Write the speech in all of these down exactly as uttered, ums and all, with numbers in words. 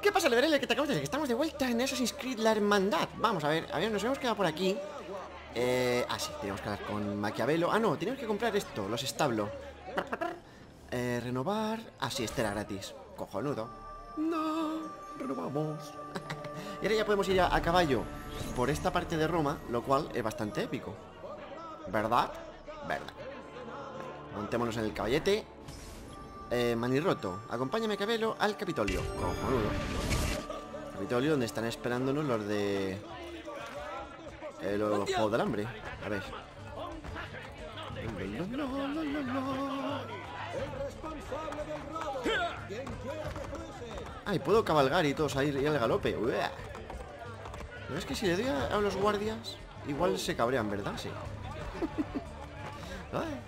¿Qué pasa, Leverel? Que te acabo de decir que estamos de vuelta en Assassin's Creed La Hermandad. Vamos a ver, a ver, nos hemos quedado por aquí. Eh, ah, sí, tenemos que hablar con Maquiavelo. Ah, no, tenemos que comprar esto, los establos. Eh, renovar. Ah, sí, este era gratis. Cojonudo. No, renovamos. Y ahora ya podemos ir a, a caballo por esta parte de Roma, lo cual es bastante épico. ¿Verdad? Verdad. Montémonos en el caballete. Eh, Manirroto, acompáñame, Cabello, al Capitolio. Cojonudo. Capitolio, donde están esperándonos los de... Eh, los Juegos del Hambre. A ver. Ay, puedo cabalgar y todo salir y al galope. Uea. Pero es que si le doy a, a los guardias, igual se cabrean, ¿verdad? Sí. Ay.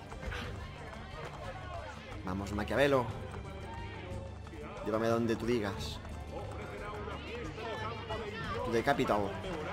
Vamos, Maquiavelo. Llévame donde tú digas. Tu decapitado.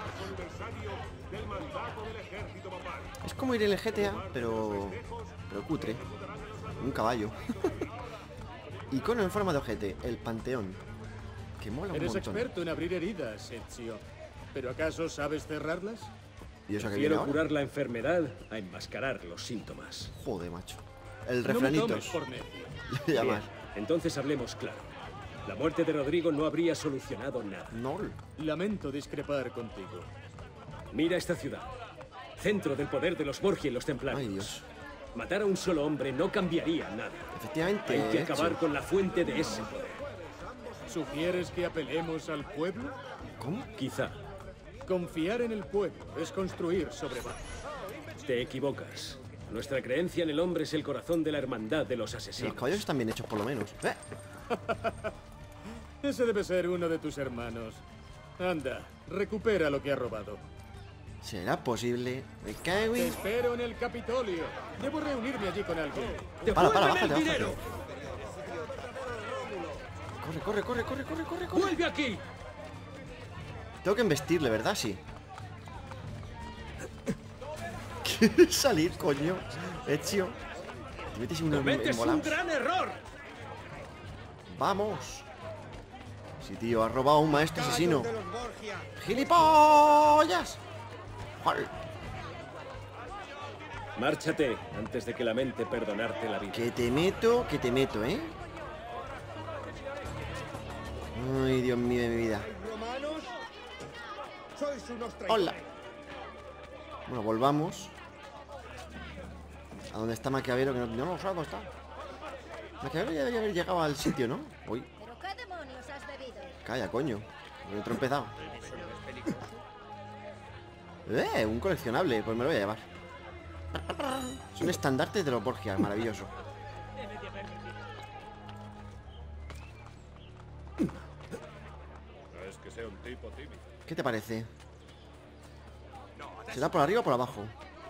Es como ir en el G T A, pero... Pero cutre. Un caballo. Icono en forma de ojete. El Panteón. Que mola un Eres montón. experto en abrir heridas, Ezio. ¿Pero acaso sabes cerrarlas? ¿Y eso que viene Quiero ahora? curar la enfermedad a enmascarar los síntomas. Joder, macho. El No me refranitos. tomes por necio. Le llamas. Bien, entonces hablemos claro. La muerte de Rodrigo no habría solucionado nada. No. Lamento discrepar contigo. Mira esta ciudad. Centro del poder de los Borgia y los templarios. Ay, Dios. Matar a un solo hombre no cambiaría nada. Efectivamente. Hay que hecho. acabar con la fuente de ese poder. ¿Sugieres que apelemos al pueblo? ¿Cómo? Quizá. Confiar en el pueblo es construir sobre base. Te equivocas. Nuestra creencia en el hombre es el corazón de la hermandad de los Los asesinos. caballos están bien hechos, por lo menos. ¿Eh? Ese debe ser uno de tus hermanos. Anda, recupera lo que ha robado. ¿Será posible? Me cago Te en... espero en el Capitolio. Debo reunirme allí con alguien. Para, para, ¡Devuélveme bájate, el dinero! bájate. Corre, corre, corre, corre, corre, corre. ¡Vuelve aquí! Tengo que embestirle, ¿verdad? Sí. ¿Quieres salir, coño? Ezio. Te metes en un ¡Cometes un embolaos. gran error! Vamos. Sí, tío, has robado a un maestro asesino. ¡Gilipollas! Joder. Márchate antes de que lamente perdonarte la vida. Que te meto, que te meto, ¿eh? Ay, Dios mío de mi vida. Romanos, sois unos traidores. Hola. Bueno, volvamos. ¿A dónde está Maquiavelo? Que no, no lo sé dónde está. Maquiavelo ya debería haber llegado al sitio, ¿no? Uy, ¿Pero qué demonios has bebido? calla, coño. Me he trompezado. Eh, un coleccionable. Pues me lo voy a llevar. Es un estandarte de los Borgia, maravilloso. No es que sea un tipo tímido. ¿Qué te parece? ¿Será por arriba o por abajo?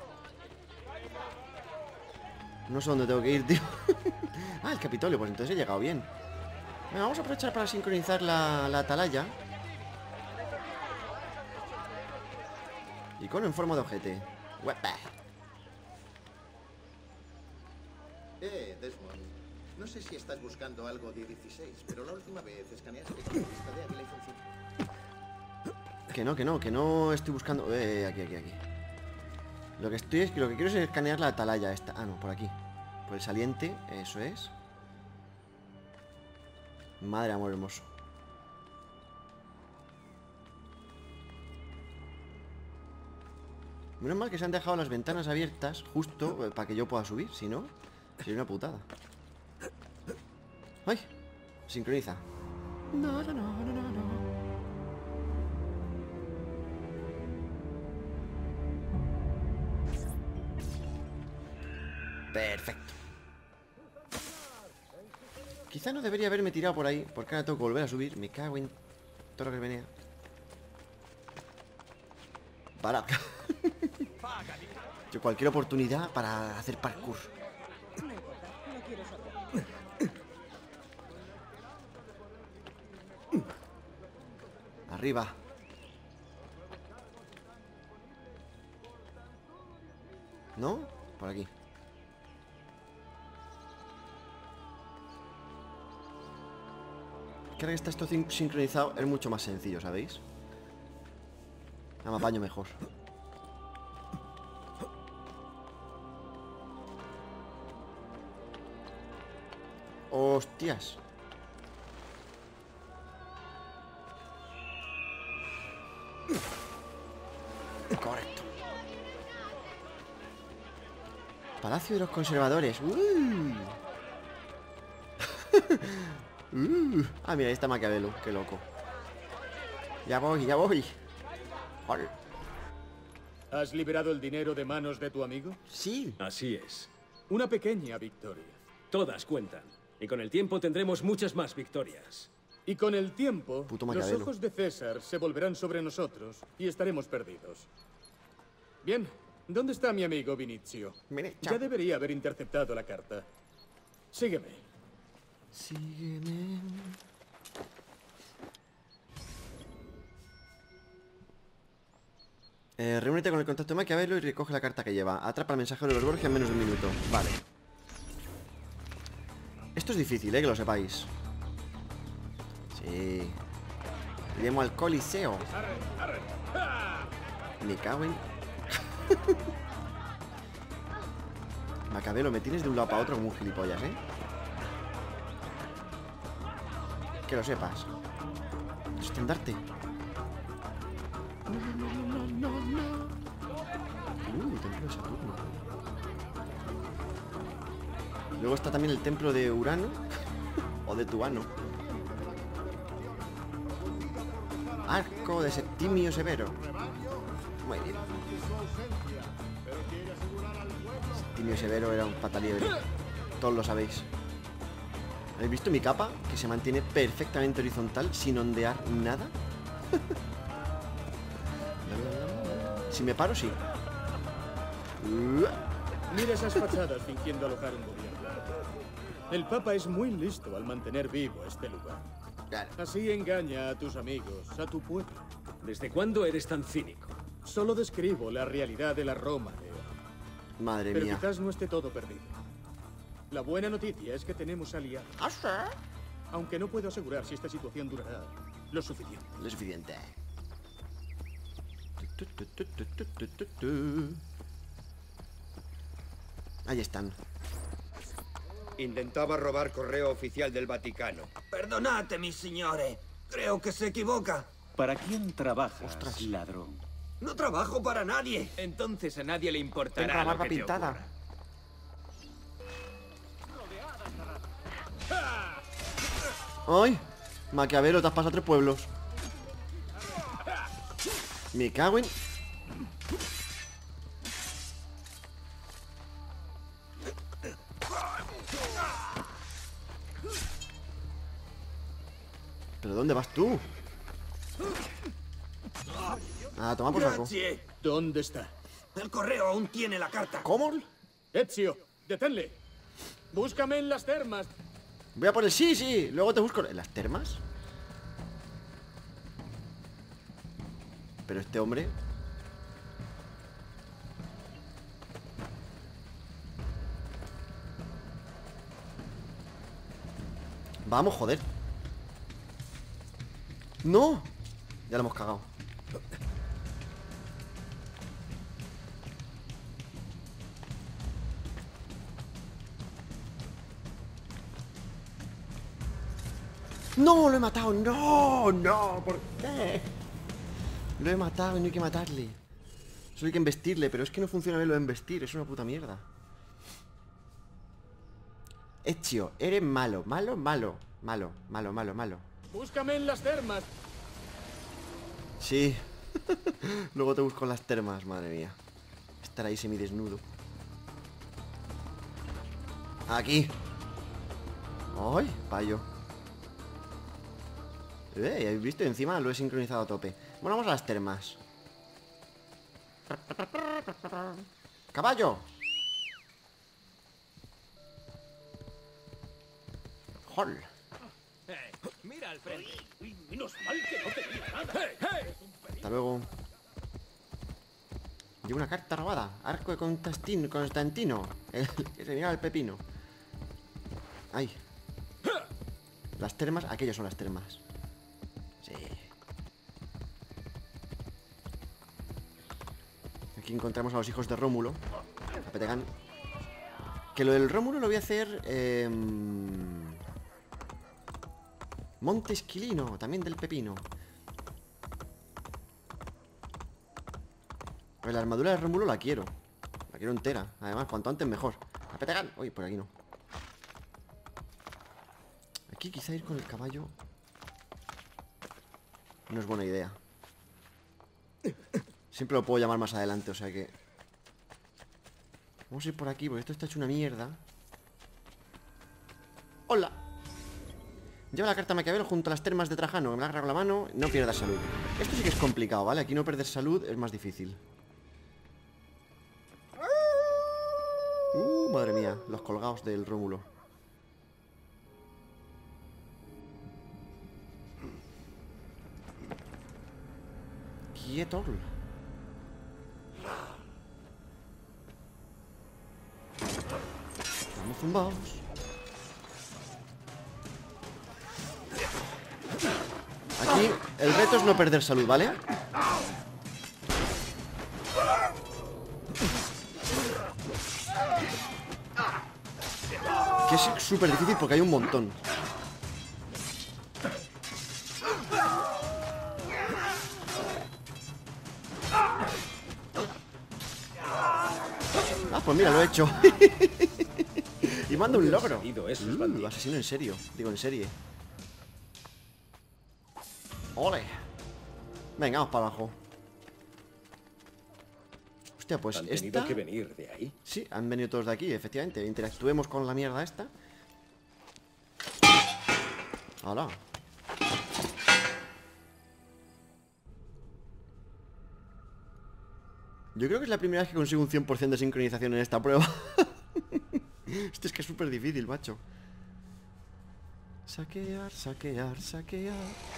No sé dónde tengo que ir, tío. Ah, el Capitolio, pues entonces he llegado bien. Venga, vamos a aprovechar para sincronizar la, la atalaya. Icono en forma de ojete. Uepa. Eh, Desmond. No sé si estás buscando algo de dieciséis, pero la última vez escaneaste con la lista de Ávila y funciona. Que no, que no, que no estoy buscando. Eh, aquí, aquí, aquí. Lo que estoy es que lo que quiero es escanear la atalaya esta. Ah, no, por aquí. Por el saliente, eso es. Madre amor hermoso. Menos mal que se han dejado las ventanas abiertas justo eh, para que yo pueda subir, si no, sería una putada. ¡Ay! Sincroniza. No, no, no, no, no, no. Perfecto. Quizá no debería haberme tirado por ahí, porque ahora tengo que volver a subir. Me cago en todo lo que venía. Para. Yo cualquier oportunidad para hacer parkour. Arriba. ¿No? Por aquí. que ahora que está esto sin- sincronizado es mucho más sencillo, ¿sabéis? Ya me apaño mejor. Hostias. Correcto. Palacio de los Conservadores. Uh. uh. Ah, mira, ahí está Maquiavelo. Qué loco. Ya voy, ya voy. Joder. ¿Has liberado el dinero de manos de tu amigo? Sí. Así es. Una pequeña victoria. Todas cuentan. Y con el tiempo tendremos muchas más victorias. Y con el tiempo, Puto los Maquiavelo. ojos de César se volverán sobre nosotros y estaremos perdidos. Bien, ¿dónde está mi amigo Vinicio? Mire, chao. Ya debería haber interceptado la carta. Sígueme. Sígueme. Eh, reúnete con el contacto de Maquiavelo y recoge la carta que lleva. Atrapa al mensajero de los Borgia en menos de un minuto. Vale. Esto es difícil, eh, que lo sepáis. Sí. Iremos al Coliseo. Me cago en... Maquiavelo, me tienes de un lado para otro como un gilipollas, ¿eh? Que lo sepas. Estandarte. Uh, templo de Saturno. Luego está también el templo de Urano. O de Tuano. Arco de Septimio Severo. Muy bien. Septimio Severo era un pataliebre. Todos lo sabéis. ¿Habéis visto mi capa? Que se mantiene perfectamente horizontal sin ondear nada. Si me paro, sí. Mira esas fachadas fingiendo alojar un gobierno. El Papa es muy listo al mantener vivo este lugar. Claro. Así engaña a tus amigos, a tu pueblo. ¿Desde cuándo eres tan cínico? Solo describo la realidad de la Roma de hoy. Madre Pero mía. quizás no esté todo perdido. La buena noticia es que tenemos aliados. ¿Ah, sí? Aunque no puedo asegurar si esta situación durará lo suficiente. Lo suficiente. Tu, tu, tu, tu, tu, tu, tu, tu. Ahí están. Intentaba robar correo oficial del Vaticano. Perdonate, signore. Creo que se equivoca. ¿Para quién trabajas, Ostras. ladrón? No trabajo para nadie. Entonces a nadie le Tengo importará la lo barba que te pintada. ocurra. ¡Ay! Maquiavelo, te has pasado tres pueblos. Me cago en... ¿Pero dónde vas tú? Ah, toma por saco. Grazie. ¿Dónde está? El correo aún tiene la carta. ¿Cómo? Ezio, deténle. Búscame en las termas. Voy a por el sí, sí. Luego te busco... ¿En las termas? Pero este hombre... Vamos, joder. ¡No! Ya lo hemos cagado. ¡No! ¡Lo he matado! ¡No! ¡No! ¿Por qué? Lo he matado y no hay que matarle. Solo hay que embestirle, pero es que no funciona bien lo de embestir. Es una puta mierda. Ezio, eres malo, malo, malo. Malo, malo, malo, malo. Búscame en las termas. Sí. Luego te busco en las termas, madre mía. Estar ahí semidesnudo. Aquí. ¡Ay, payo! Eh, ¿habéis visto? Encima lo he sincronizado a tope. Bueno, vamos a las termas. ¡Caballo! ¡Jol! Mira al frente. Menos mal que no tenía nada. Hasta luego. Llevo una carta robada. Arco de Constantino. Constantino. El que se miraba el pepino. Ay. Las termas, aquellas son las termas. Sí. Aquí encontramos a los hijos de Rómulo. A Petegán. Que lo del Rómulo lo voy a hacer eh, Monte Esquilino, también del pepino. Pues la armadura de Rómulo la quiero. La quiero entera. Además, cuanto antes mejor. A Petegán. Uy, por aquí no. Aquí quizá ir con el caballo no es buena idea. Siempre lo puedo llamar más adelante, o sea que vamos a ir por aquí, porque esto está hecho una mierda. ¡Hola! Lleva la carta Maquiavelo junto a las termas de Trajano. Me la agarro la mano, no pierdas salud. Esto sí que es complicado, ¿vale? Aquí no perder salud es más difícil. Uh, madre mía, los colgados del Rómulo. Quieto. Vamos zumbados. Aquí el reto es no perder salud, ¿vale? Que es súper difícil porque hay un montón. Ah, pues mira, lo he hecho. Y manda un logro. Uh, asesino en serio. Digo, en serie. ¡Ole! Venga, vamos para abajo. Hostia, pues ¿Han esta... tenido que venir de ahí? Sí, han venido todos de aquí, efectivamente. Interactuemos con la mierda esta. ¡Hala! Yo creo que es la primera vez que consigo un cien por ciento de sincronización en esta prueba. Esto es que es súper difícil, macho. Saquear, saquear, saquear.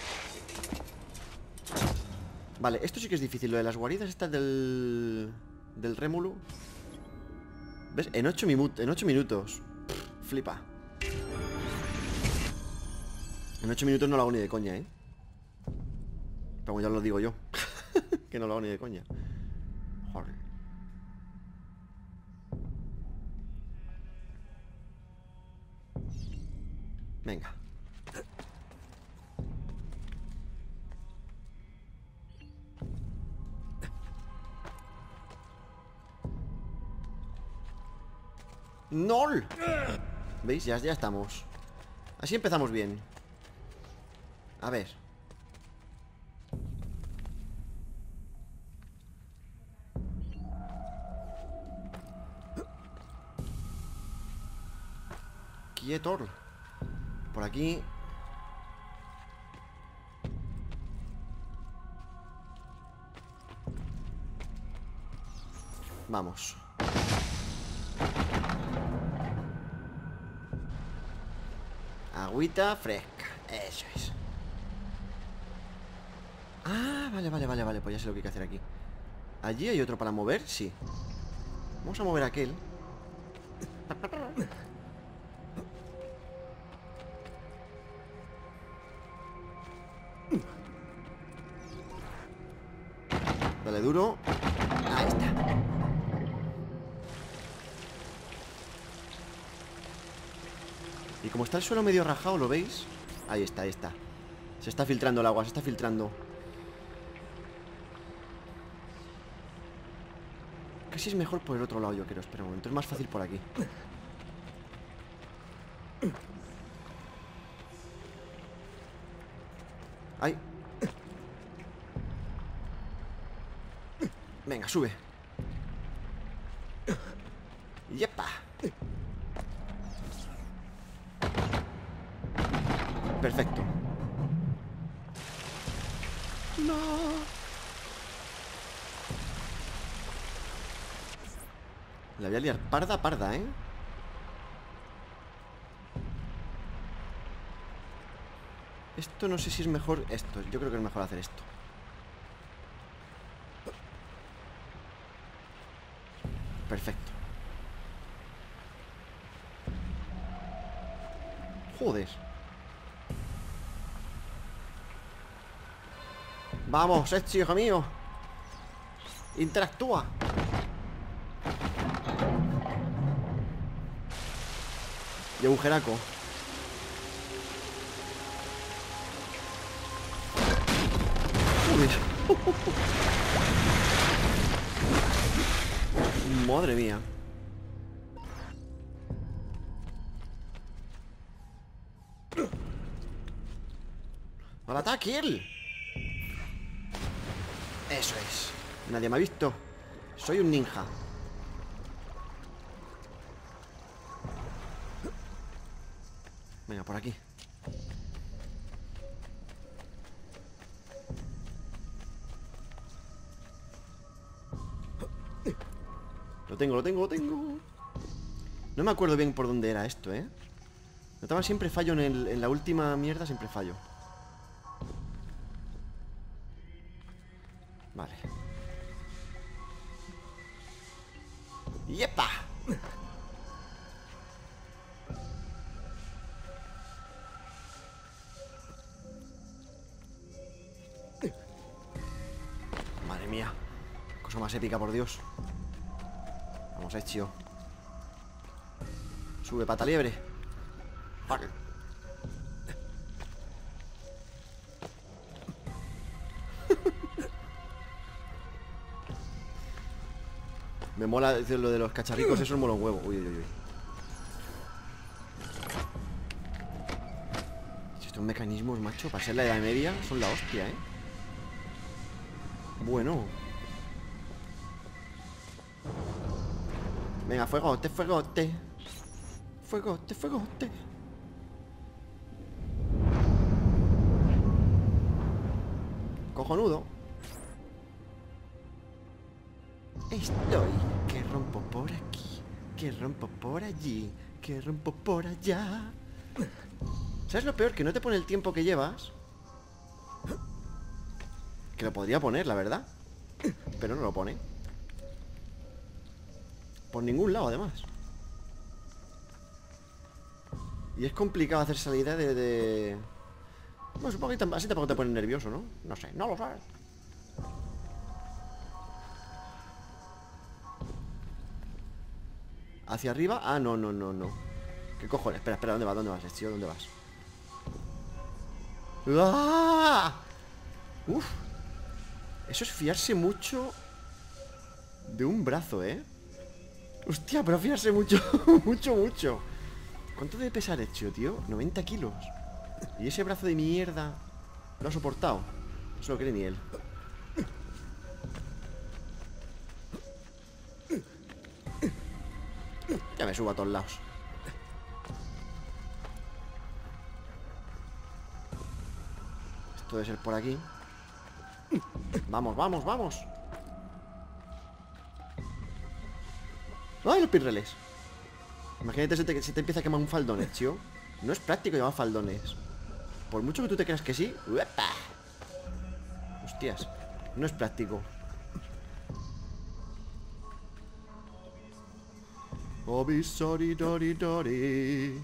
Vale, esto sí que es difícil. Lo de las guaridas estas del... del Rómulo. ¿Ves? En ocho minutos. En ocho minutos. Pff, flipa. En ocho minutos no lo hago ni de coña, ¿eh? Pero ya lo digo yo. Que no lo hago ni de coña. Joder. Venga. ¡Nol! ¿Veis? Ya, ya estamos. Así empezamos bien. A ver. Quieto. Por aquí. Vamos. Agüita fresca. Eso es. Ah, vale, vale, vale, vale. Pues ya sé lo que hay que hacer aquí. ¿Allí hay otro para mover? Sí. Vamos a mover aquel. Dale duro. Ahí está. Y como está el suelo medio rajado, ¿lo veis? Ahí está, ahí está. Se está filtrando el agua, se está filtrando. Casi es mejor por el otro lado, yo creo. Espera un momento, es más fácil por aquí. ¡Ay! Venga, sube. ¡Yepa! Perfecto. No. La voy a liar parda, parda, ¿eh? Esto no sé si es mejor. Esto, yo creo que es mejor hacer esto. Perfecto. Joder. Vamos, Ezio, hijo mío. Interactúa. Y un jeraco. Madre mía. ¡Al ataque él! Eso es. Nadie me ha visto. Soy un ninja. Venga, por aquí. Lo tengo, lo tengo, lo tengo. No me acuerdo bien por dónde era esto, ¿eh? Notaba siempre fallo en, el, en la última mierda, siempre fallo. Vale. ¡Yepa! Madre mía. Cosa más épica, por Dios. Vamos, Ezio. Sube, pata liebre. Vale. Me mola lo de los cacharricos, eso es mola un huevo. Uy, uy, uy. Estos mecanismos, macho, para ser la edad media, son la hostia, ¿eh? Bueno. Venga, fuegote, fuegote. Fuegote, fuegote. Cojonudo. Estoy, que rompo por aquí, que rompo por allí, que rompo por allá. ¿Sabes lo peor? Que no te pone el tiempo que llevas. Que lo podría poner, la verdad. Pero no lo pone. Por ningún lado, además. Y es complicado hacer salida de... de... Bueno, supongo que así tampoco te pone nervioso, ¿no? No sé, no lo sabes. ¿Hacia arriba? Ah, no, no, no, no. ¿Qué cojones? Espera, espera, ¿dónde vas? ¿Dónde vas, tío? ¿Dónde vas? ¡Ah! Uf. Eso es fiarse mucho de un brazo, ¿eh? Hostia, pero fiarse mucho, mucho, mucho. ¿Cuánto debe pesar Ezio, tío? noventa kilos. Y ese brazo de mierda lo ha soportado. No se lo cree ni él. Ya me subo a todos lados. Esto debe ser por aquí. Vamos, vamos, vamos. ¡Ay, los pirreles! Imagínate si te, si te empieza a quemar un faldón, tío. No es práctico llevar faldones. Por mucho que tú te creas que sí. ¡Uepa! Hostias, no es práctico. Obi, sorry, dori, dori.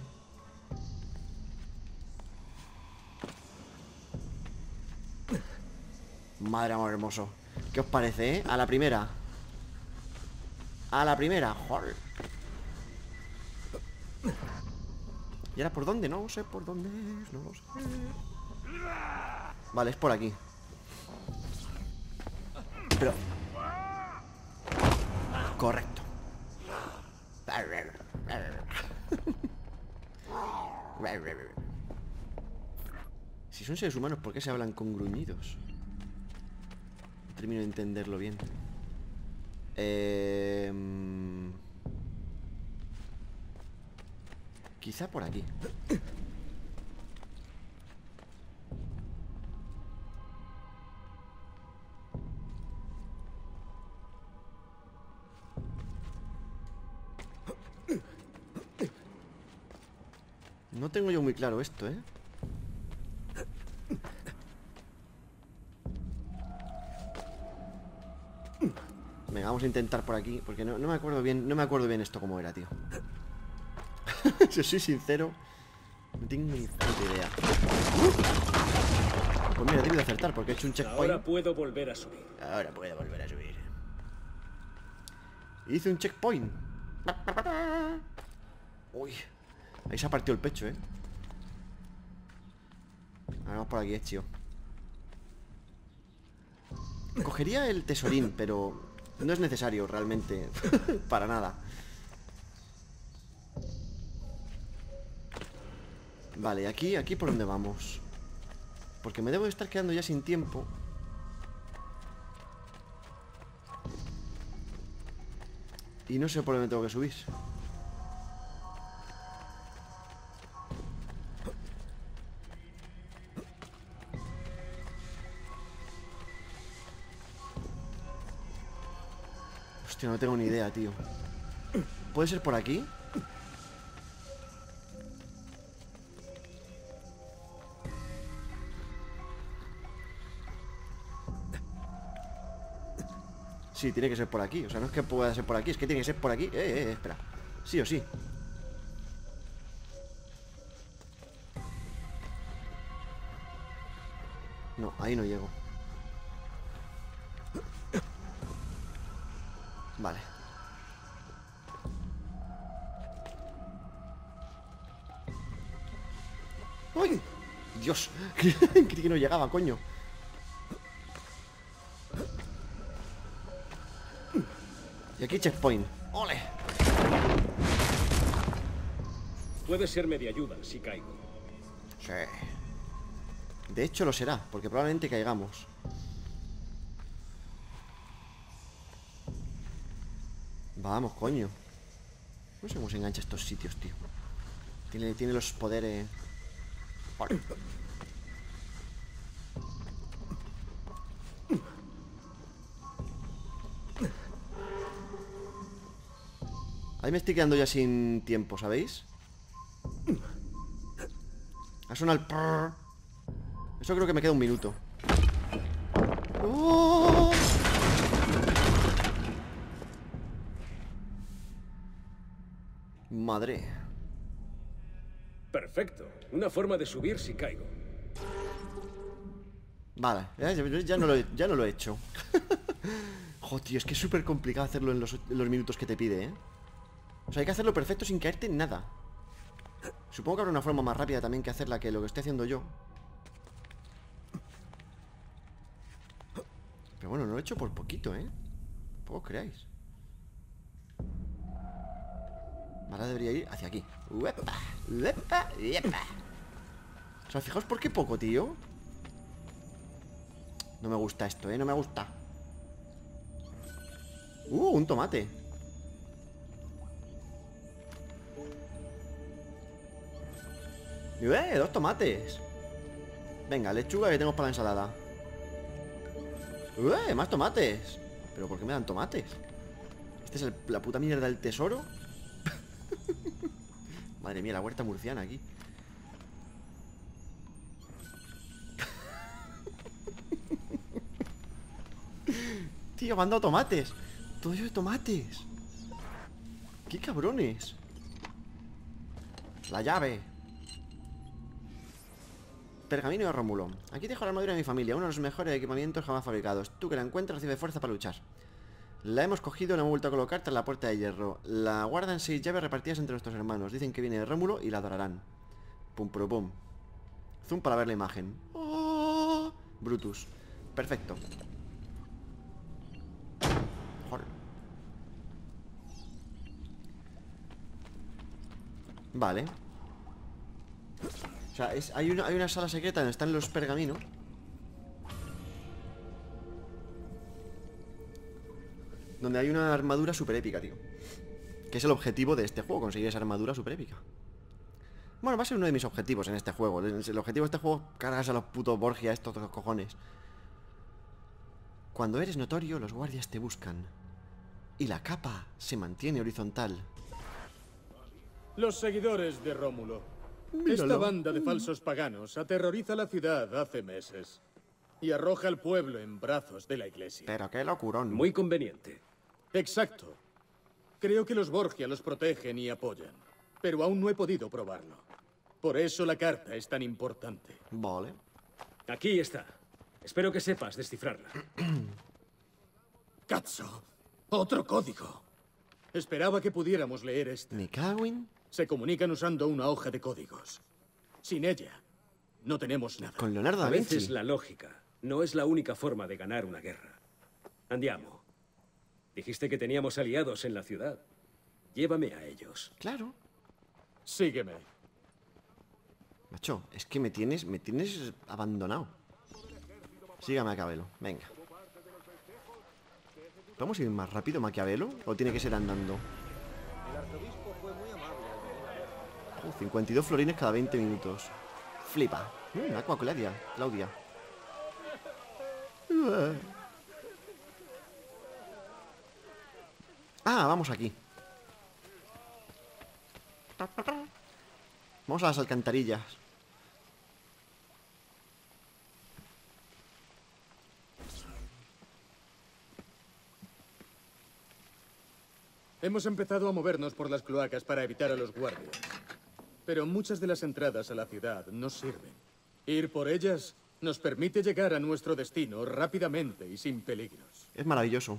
Madre amor hermoso. ¿Qué os parece, eh? A la primera. A la primera, joder. ¿Y ahora por dónde? No sé por dónde es, no lo sé. Vale, es por aquí. Pero... correcto. Si son seres humanos, ¿por qué se hablan con gruñidos? No termino de entenderlo bien. Eh... Quizá por aquí. No tengo yo muy claro esto, ¿eh? Venga, vamos a intentar por aquí. Porque no, no me acuerdo bien. No me acuerdo bien esto cómo era, tío. Si soy sincero, no tengo ni puta idea. Pues mira, debo de acertar porque he hecho un checkpoint. Ahora puedo volver a subir. Ahora puedo volver a subir. Hice un checkpoint. Uy, ahí se ha partido el pecho, eh. Ahora vamos por aquí, tío. Cogería el tesorín, pero no es necesario realmente. Para nada. Vale, aquí, aquí por dónde vamos. Porque me debo de estar quedando ya sin tiempo. Y no sé por dónde tengo que subir. Hostia, no tengo ni idea, tío. ¿Puede ser por aquí? Sí, tiene que ser por aquí. O sea, no es que pueda ser por aquí, es que tiene que ser por aquí. Eh, eh, eh, espera. Sí o sí. No, ahí no llego. Vale. ¡Uy! Dios. Creí que no llegaba, coño. Y aquí checkpoint. ¡Ole! Puede serme de ayuda si caigo. Sí. De hecho lo será, porque probablemente caigamos. Vamos, coño. No sé cómo se engancha estos sitios, tío. Tiene, tiene los poderes. Vale. Ahí me estoy quedando ya sin tiempo, ¿sabéis? Ha sonado el prrr. Eso creo que me queda un minuto. ¡Oh! Madre. Perfecto. Una forma de subir si caigo. Vale, ya, ya, no, lo he, ya no lo he hecho. Joder, tío, es que es súper complicado hacerlo en los, en los minutos que te pide, ¿eh? O sea, hay que hacerlo perfecto sin caerte en nada. Supongo que habrá una forma más rápida también que hacerla que lo que estoy haciendo yo. Pero bueno, no lo he hecho por poquito, ¿eh? Tampoco os creáis. Ahora debería ir hacia aquí. Uepa, uepa, uepa. O sea, fijaos por qué poco, tío. No me gusta esto, ¿eh? No me gusta. Uh, un tomate. ¡Eh! Dos tomates. Venga, lechuga que tenemos para la ensalada. ¡Eh! Más tomates. ¿Pero por qué me dan tomates? ¿Este es el, la puta mierda del tesoro? Madre mía, la huerta murciana aquí. Tío, me han dado tomates. Todo ello de tomates. ¡Qué cabrones! La llave. Pergamino de Rómulo. Aquí dejo la armadura de mi familia, uno de los mejores equipamientos jamás fabricados. Tú que la encuentras recibe fuerza para luchar. La hemos cogido y la hemos vuelto a colocar tras la puerta de hierro. La guardan seis llaves repartidas entre nuestros hermanos. Dicen que viene de Rómulo y la adorarán. Pum, pum, pum. Zoom para ver la imagen. Oh, Brutus. Perfecto. Joder. Vale. O sea, es, hay, una, hay una sala secreta donde están los pergaminos. Donde hay una armadura super épica, tío. Que es el objetivo de este juego, conseguir esa armadura super épica. Bueno, va a ser uno de mis objetivos en este juego. El objetivo de este juego, cargas a los putos Borgia, estos dos cojones. Cuando eres notorio, los guardias te buscan. Y la capa se mantiene horizontal. Los seguidores de Rómulo. Míralo. Esta banda de falsos paganos aterroriza la ciudad hace meses. Y arroja al pueblo en brazos de la iglesia. Pero qué locurón. Muy conveniente. Exacto. Creo que los Borgia los protegen y apoyan. Pero aún no he podido probarlo. Por eso la carta es tan importante. Vale. Aquí está. Espero que sepas descifrarla. Cazzo. Otro código. Esperaba que pudiéramos leer este. Me cago en... Se comunican usando una hoja de códigos. Sin ella, no tenemos nada. Con Leonardo da A Vinci. veces la lógica no es la única forma de ganar una guerra. Andiamo. Dijiste que teníamos aliados en la ciudad. Llévame a ellos. Claro. Sígueme. Macho, es que me tienes, me tienes abandonado. Sígame, Maquiavelo. Venga. ¿Podemos ir más rápido, Maquiavelo? ¿O tiene que ser andando? Uh, cincuenta y dos florines cada veinte minutos. Flipa. Mm, Aqua Claudia. Claudia. Ah, vamos aquí. Vamos a las alcantarillas. Hemos empezado a movernos por las cloacas para evitar a los guardias. Pero muchas de las entradas a la ciudad no sirven. Ir por ellas nos permite llegar a nuestro destino rápidamente y sin peligros. Es maravilloso.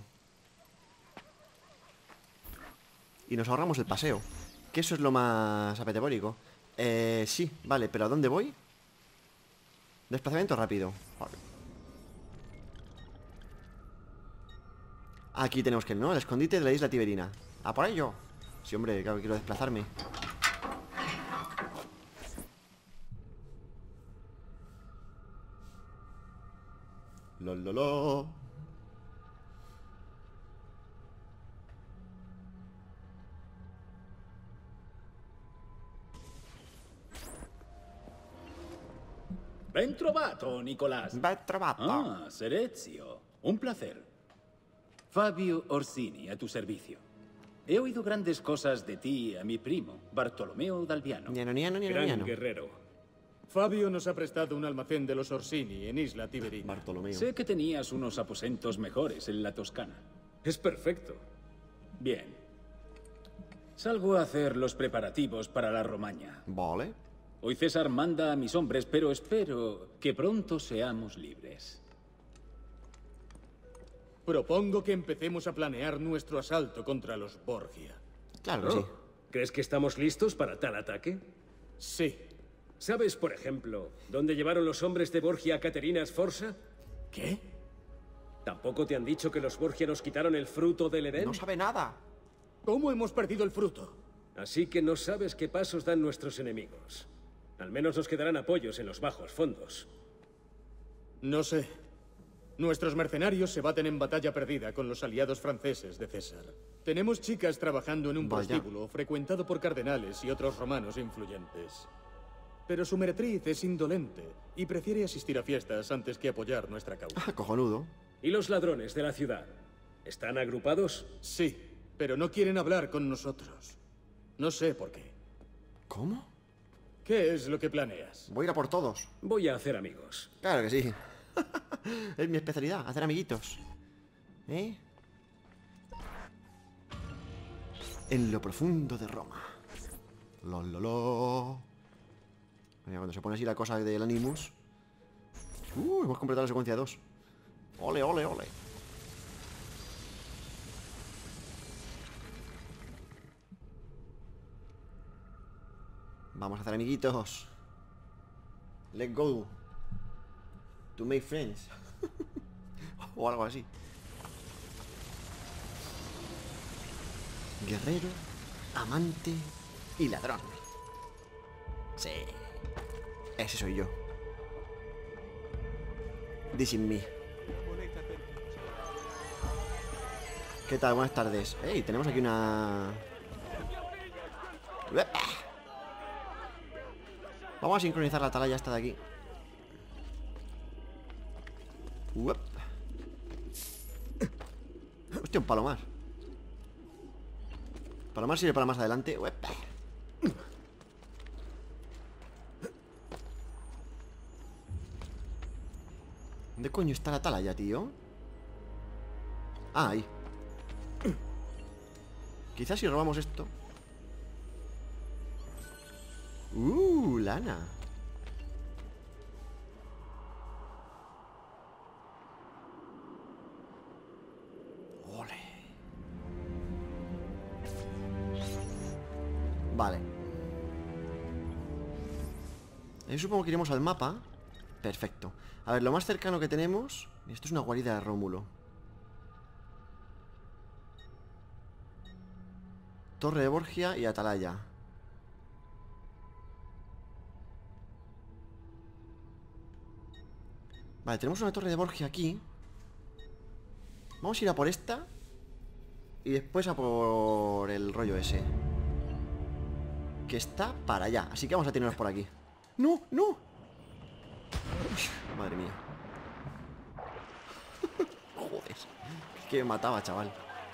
Y nos ahorramos el paseo, que eso es lo más apetecórico. Eh, sí, vale, pero ¿a dónde voy? Desplazamiento rápido. Vale. Aquí tenemos que ir, ¿no? El escondite de la isla Tiberina. ¡A por ello! Sí, hombre, claro que quiero desplazarme. Lololo. Ben trovato, Nicolás. Ben trovato. Ah, Serezio. Un placer. Fabio Orsini, a tu servicio. He oído grandes cosas de ti a mi primo, Bartolomeo d'Alviano. Niano, niano, niano, Gran niano. guerrero. Fabio nos ha prestado un almacén de los Orsini en Isla Tiberina. Bartolomeo. Sé que tenías unos aposentos mejores en la Toscana. Es perfecto. Bien. Salgo a hacer los preparativos para la Romaña. Vale. Hoy César manda a mis hombres, pero espero que pronto seamos libres. Propongo que empecemos a planear nuestro asalto contra los Borgia. Claro que sí. Oh, ¿crees que estamos listos para tal ataque? Sí. ¿Sabes, por ejemplo, dónde llevaron los hombres de Borgia a Caterina Sforza? ¿Qué? ¿Tampoco te han dicho que los Borgia nos quitaron el fruto del Edén? No sabe nada. ¿Cómo hemos perdido el fruto? Así que no sabes qué pasos dan nuestros enemigos. Al menos nos quedarán apoyos en los bajos fondos. No sé. Nuestros mercenarios se baten en batalla perdida con los aliados franceses de César. Tenemos chicas trabajando en un Vaya. prostíbulo frecuentado por cardenales y otros romanos influyentes. Pero su meretriz es indolente y prefiere asistir a fiestas antes que apoyar nuestra causa. Ah, cojonudo. ¿Y los ladrones de la ciudad? ¿Están agrupados? Sí, pero no quieren hablar con nosotros. No sé por qué. ¿Cómo? ¿Qué es lo que planeas? Voy a ir a por todos. Voy a hacer amigos. Claro que sí. Es mi especialidad, hacer amiguitos. ¿Eh? En lo profundo de Roma. Lo, lo, lo. Mira, cuando se pone así la cosa del Animus. Uh, hemos completado la secuencia dos. Ole, ole, ole. Vamos a hacer amiguitos. Let's go. To make friends. O algo así. Guerrero, amante y ladrón. Sí. Ese soy yo. This is me. ¿Qué tal? Buenas tardes. Ey, tenemos aquí una... Vamos a sincronizar la atalaya esta de aquí. Uep. Hostia, un palomar. Palomar sirve para más adelante. Uep. ¿Dónde coño está la atalaya, tío? Ah, ahí. Quizás si robamos esto. Uh, lana. Vale. Yo supongo que iremos al mapa. Perfecto. A ver, lo más cercano que tenemos... Esto es una guarida de Rómulo. Torre de Borgia y Atalaya. Vale, tenemos una torre de Borgia aquí. Vamos a ir a por esta. Y después a por el rollo ese, que está para allá. Así que vamos a tirarnos por aquí. ¡No! ¡No! Uy, madre mía. Joder. Es que me mataba, chaval.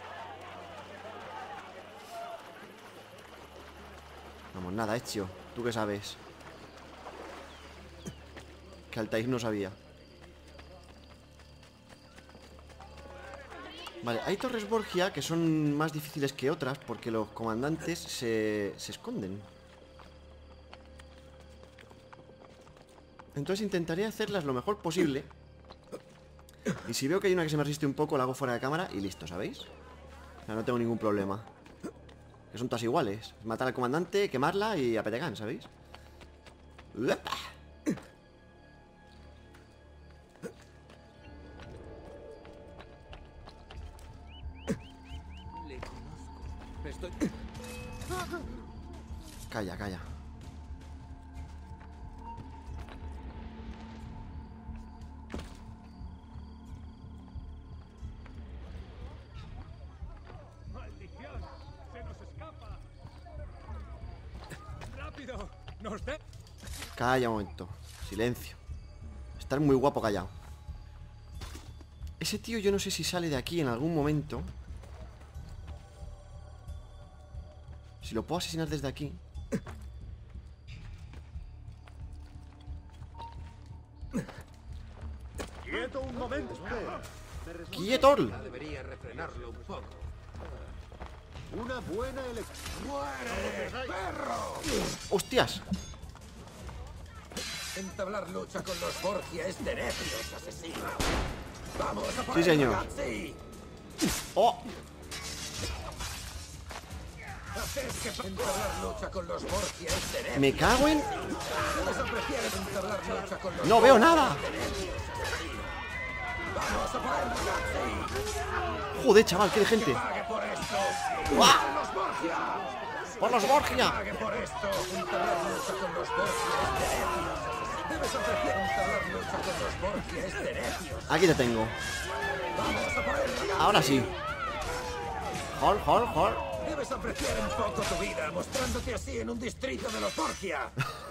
Vamos, nada, Ezio. ¿Tú qué sabes? Que Altair no sabía. Vale, hay torres Borgia que son más difíciles que otras porque los comandantes se, se esconden. Entonces intentaré hacerlas lo mejor posible. Y si veo que hay una que se me resiste un poco, la hago fuera de cámara y listo, ¿sabéis? O sea, no tengo ningún problema. Que son todas iguales. Matar al comandante, quemarla y a petegán, ¿sabéis? ¡Uepa! Calla, calla. ¡Maldición! ¡Se nos escapa! ¡Rápido! ¡Nos de... Calla un momento. Silencio. Estar muy guapo callado. Ese tío yo no sé si sale de aquí en algún momento. Si lo puedo asesinar desde aquí. ¡Quieto un momento! ¡Quieto! Debería refrenarlo un poco. Una buena elección. ¡Muere, perro! ¡Hostias! Entablar lucha con los Borgia es de necios, asesino. ¡Vamos a por Sí, él, señor. ragazzi! ¡Oh! Haced que pa- entablar lucha con los Borgia es de necios. Me cago en... Debes apreciar entablar lucha con los ¡No veo nada! ¡Vamos a por él, ragazzi! Joder, chaval, qué de gente. ¡Pague por esto! ¡Guau! ¡Por los Borgia! ¡Por los Borgia! ¡Pague por esto! Entablar lucha con los Borgia es de necios. Debes apreciar entablar lucha con los Borgia es de necios. Aquí te tengo. ¡Vamos a por él, ragazzi! Ahora sí. Hol, hol, hol. Debes apreciar un poco tu vida, mostrándote así en un distrito de los Borgia.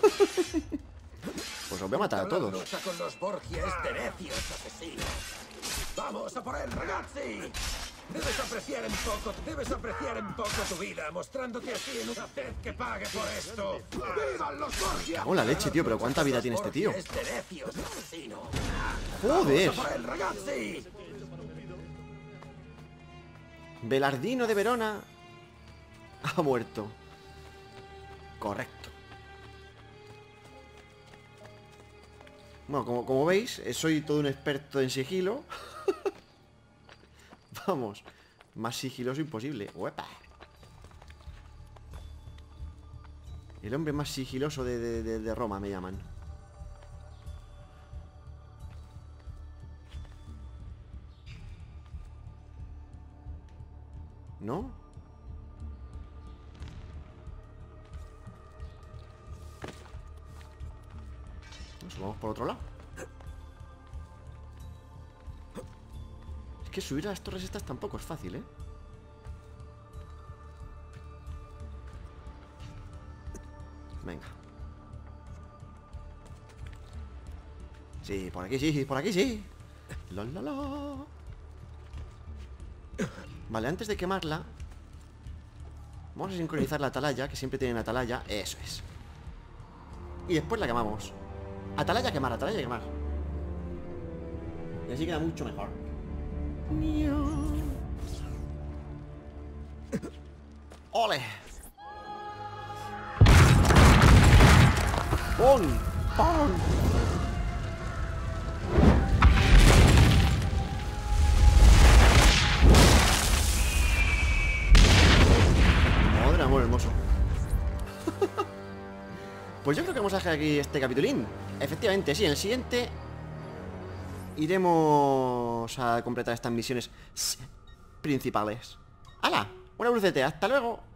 Pues os voy a matar a Entablar todos. lucha con los Borgia es de necios, asesino. ¡Vamos a por él, ragazzi! Debes apreciar un poco, debes apreciar un poco tu vida, mostrándote así en un... Haced que pague por esto. ¡Vivan los Borgia! Cago en la leche, tío, pero ¿cuánta vida tiene este tío? Es de necios, asesino. Joder. ¡Vamos a por él, ragazzi! Belardino de Verona ha muerto. Correcto. Bueno, como, como veis, eh, soy todo un experto en sigilo. Vamos, más sigiloso imposible. ¡Uepa! El hombre más sigiloso de, de, de, de Roma me llaman. ¿No? Nos vamos por otro lado. Es que subir a las torres estas tampoco es fácil, ¿eh? Venga. Sí, por aquí sí, por aquí sí. La, la, la. Vale, antes de quemarla vamos a sincronizar la atalaya, que siempre tienen atalaya. Eso es. Y después la quemamos. Atalaya quemar, atalaya quemar. Y así queda mucho mejor. ¡Ole! ¡Pon! ¡Pon! Madre amor hermoso. Pues yo creo que vamos a dejar aquí este capitulín. Efectivamente, sí, en el siguiente iremos a completar estas misiones principales. ¡Hala! Una brucete, hasta luego.